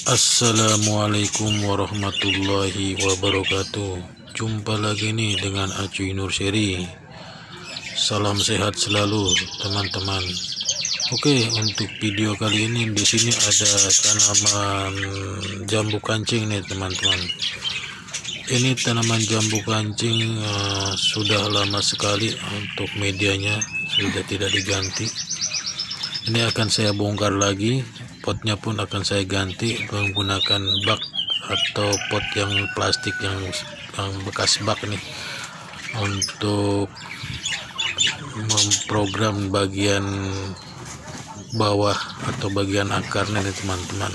Assalamualaikum warahmatullahi wabarakatuh. Jumpa lagi nih dengan Acuy Nur Seri. Salam sehat selalu teman-teman. Oke, untuk video kali ini di sini ada tanaman jambu kancing nih teman-teman. Ini tanaman jambu kancing sudah lama sekali untuk medianya sudah tidak diganti. Ini akan saya bongkar lagi. Potnya pun akan saya ganti menggunakan bak atau pot yang plastik yang bekas bak nih, untuk memprogram bagian bawah atau bagian akarnya nih teman-teman.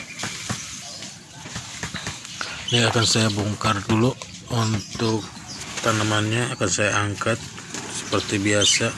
Ini akan saya bongkar dulu. Untuk tanamannya akan saya angkat seperti biasa.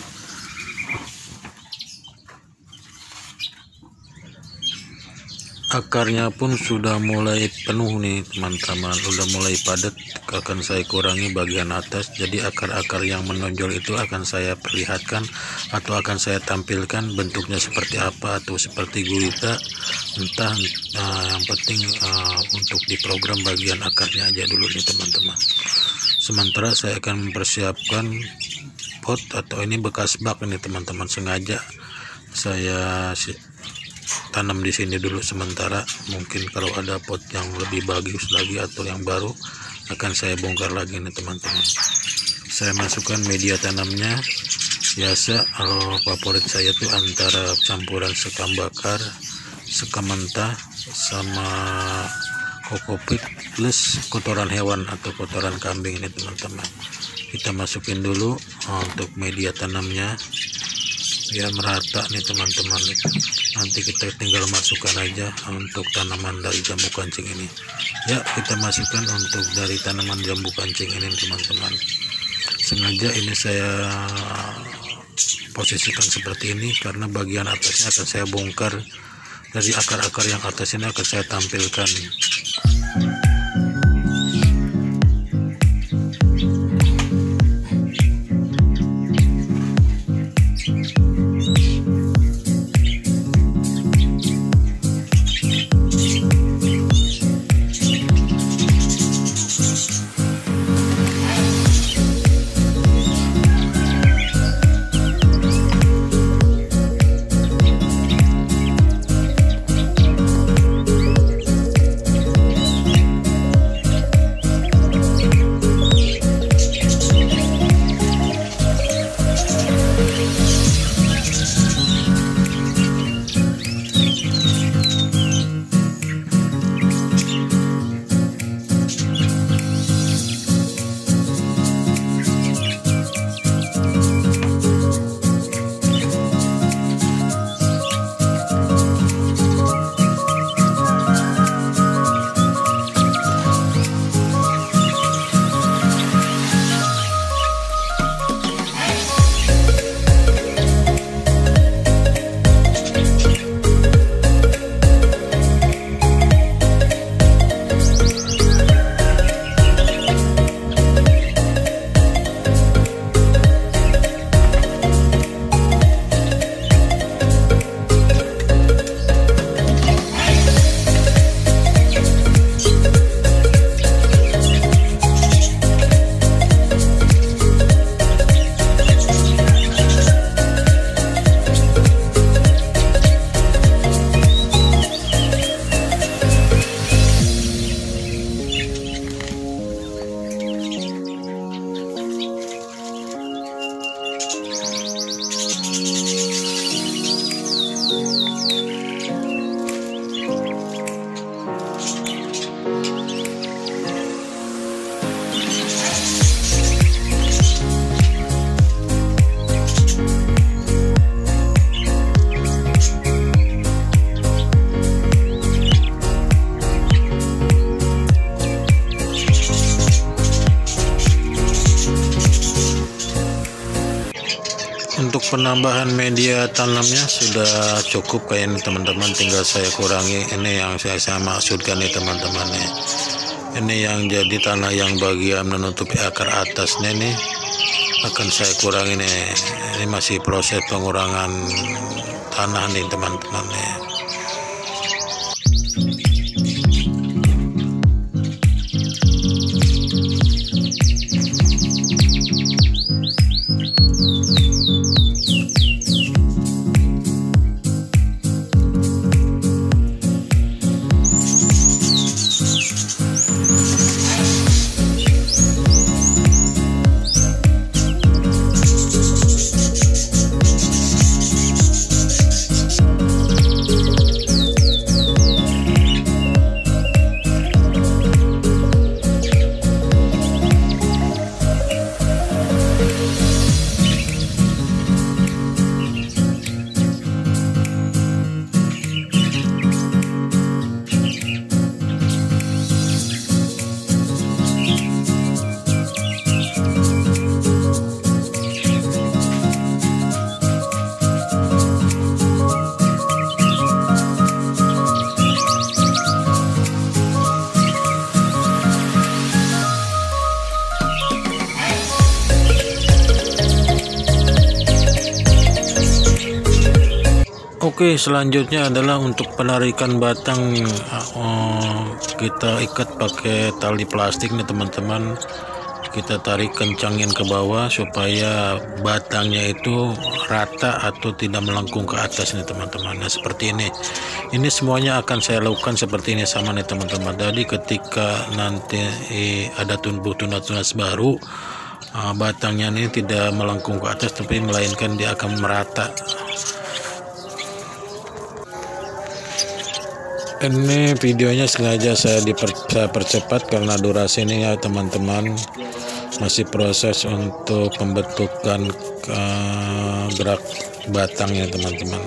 Akarnya pun sudah mulai penuh nih teman-teman, sudah mulai padat. Akan saya kurangi bagian atas, jadi akar-akar yang menonjol itu akan saya perlihatkan atau akan saya tampilkan bentuknya seperti apa atau seperti gurita, entah. Yang penting untuk diprogram bagian akarnya aja dulu nih teman-teman. Sementara saya akan mempersiapkan pot, atau ini bekas bak ini teman-teman, sengaja saya tanam di sini dulu sementara. Mungkin kalau ada pot yang lebih bagus lagi atau yang baru akan saya bongkar lagi nih teman-teman. Saya masukkan media tanamnya biasa. Favorit saya tuh antara campuran sekam bakar, sekam mentah, sama kokopit plus kotoran hewan atau kotoran kambing ini teman-teman. Kita masukin dulu untuk media tanamnya biar merata nih teman-teman. Nanti kita tinggal masukkan aja untuk tanaman dari jambu kancing ini. Ya, kita masukkan untuk dari tanaman jambu kancing ini teman-teman. Sengaja ini saya posisikan seperti ini karena bagian atasnya akan saya bongkar. Dari akar-akar yang atas ini akan saya tampilkan. Untuk penambahan media tanamnya sudah cukup kayak ini teman-teman, tinggal saya kurangi. Ini yang saya maksudkan nih teman-teman nih. Ini yang jadi tanah yang bagian menutupi akar atasnya nih akan saya kurangi nih. Ini masih proses pengurangan tanah nih teman-teman nih. Oke, selanjutnya adalah untuk penarikan batang. Kita ikat pakai tali plastik nih teman-teman. Kita tarik kencangin ke bawah supaya batangnya itu rata atau tidak melengkung ke atas nih teman-teman. Nah seperti ini semuanya akan saya lakukan seperti ini sama nih teman-teman. Jadi ketika nanti ada tumbuh tunas-tunas baru, batangnya ini tidak melengkung ke atas, tapi melainkan dia akan merata. Ini videonya sengaja saya percepat karena durasi ini ya teman-teman, masih proses untuk pembentukan gerak batangnya teman-teman.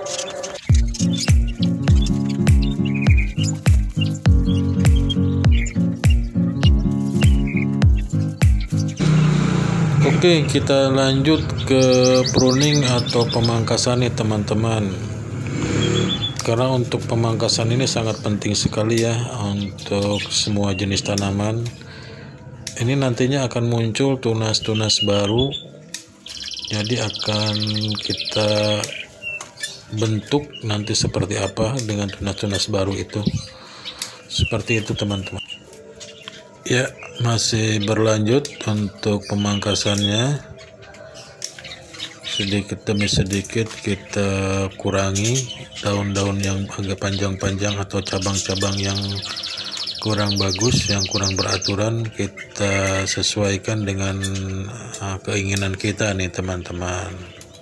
Oke, kita lanjut ke pruning atau pemangkasan nih teman-teman. Karena untuk pemangkasan ini sangat penting sekali ya untuk semua jenis tanaman. Ini nantinya akan muncul tunas-tunas baru, jadi akan kita bentuk nanti seperti apa dengan tunas-tunas baru itu. Seperti itu teman-teman. Ya, masih berlanjut untuk pemangkasannya. Sedikit demi sedikit kita kurangi daun-daun yang agak panjang-panjang atau cabang-cabang yang kurang bagus, yang kurang beraturan, kita sesuaikan dengan keinginan kita nih teman-teman.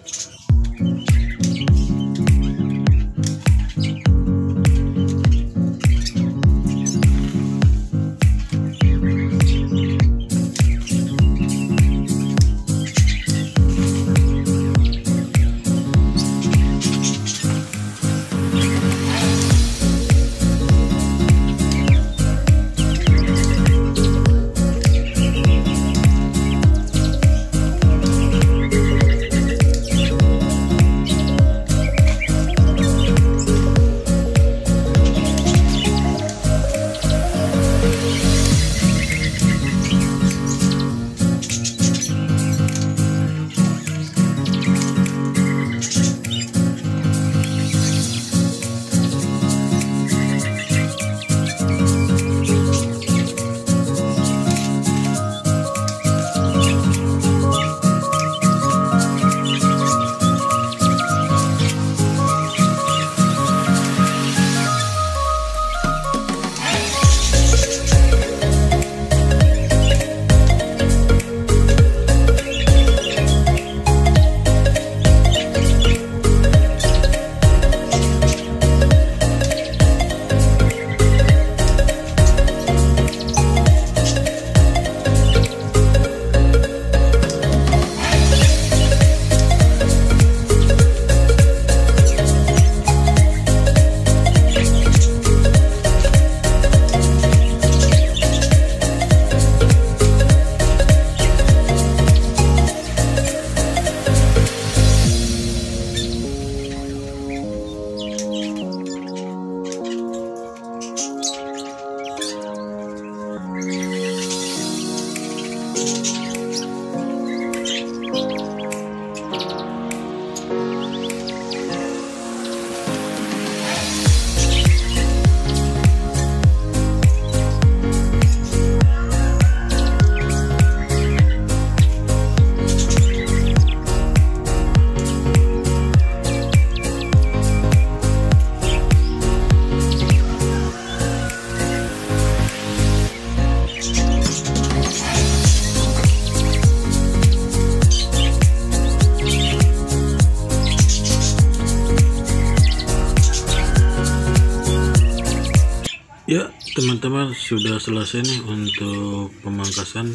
Ya teman-teman, sudah selesai nih untuk pemangkasan.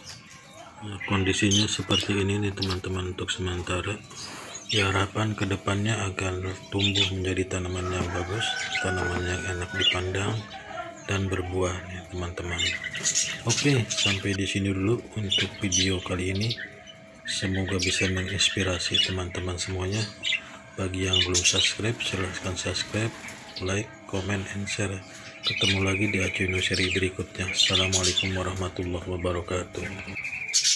Kondisinya seperti ini nih teman-teman untuk sementara. Ya, harapan kedepannya akan tumbuh menjadi tanaman yang bagus, tanaman yang enak dipandang dan berbuah nih teman-teman. Oke, sampai di sini dulu untuk video kali ini. Semoga bisa menginspirasi teman-teman semuanya. Bagi yang belum subscribe, silahkan subscribe, like, comment, and share. Ketemu lagi di Acuino seri berikutnya. Assalamualaikum warahmatullahi wabarakatuh.